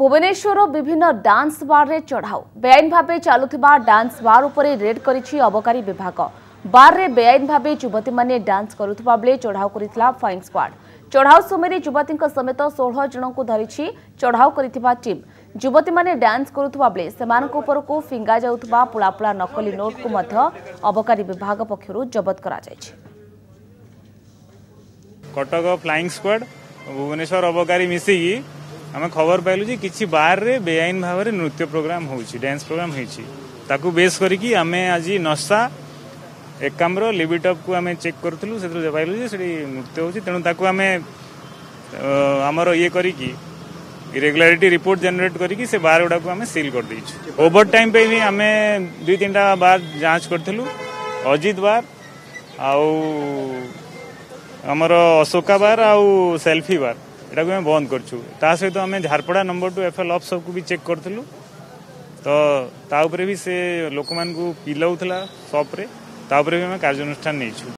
भुवनेश्वर विभिन्न dance bar रे चढ़ाऊ बेआईन भाव चलुवा डांस बार उपरे रेड करिछि अबकारी विभाग। बार रे बेआईन भाव युवती माने डांस करुवा बेले चढ़ाऊ करिथिला फ्लाइंग स्क्वाड। चढ़ाऊ समय युवती समेत 16 जन को धरिछि चढ़ाऊ करिथिबा टीम। युवती माने डांस करुवा बेले सेमानक उपरकू फिंगा जाउथबा पुलापुला नकली नोट को मध्य अबकारी विभाग पक्षरु जबत करा जायछि। कटक फ्लाइंग स्क्वाड भुवनेश्वर अबकारी मिसिकी आम खबर पाइलु जे किछि बार रे बेआईन भाव में नृत्य प्रोग्राम होछि, डांस प्रोग्राम होछि। ताकू बेस करिकी आमे आज नशा एकाम्र लिबिटॉप को आमे चेक करथलु, सेतु पाइलु जे सेठी नृत्य होछि। तेणु ताकू आमे हमर ये करिकी इरेगुलारिटी रिपोर्ट जनरेट करिकी से बार गुडा को आमे सील कर दैछु। ओवर टाइम पे भी आमे 2-3टा बार जांच करथलु। अजित बार आउ हमर अशोका बार आउ सेल्फी बार एटा को बंद करछु। ता सहित आम झारपड़ा नंबर 2 FL ऑफ सब को भी चेक करथलु। तो ता ऊपर भी से लोक मान को पिलाउथला शॉप रे, ता ऊपर भी हम कार्यानुष्ठान नैछु।